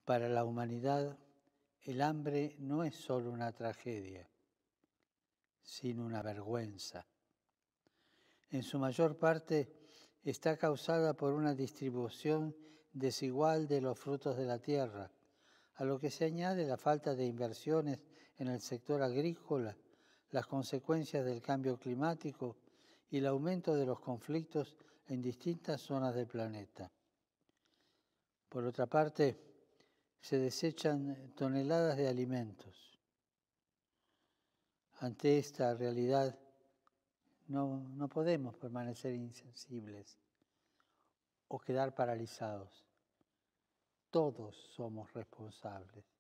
Para la humanidad, el hambre no es solo una tragedia, sino una vergüenza. En su mayor parte está causada por una distribución desigual de los frutos de la tierra, a lo que se añade la falta de inversiones en el sector agrícola, las consecuencias del cambio climático y el aumento de los conflictos en distintas zonas del planeta. Por otra parte, se desechan toneladas de alimentos. Ante esta realidad, no podemos permanecer insensibles o quedar paralizados. Todos somos responsables.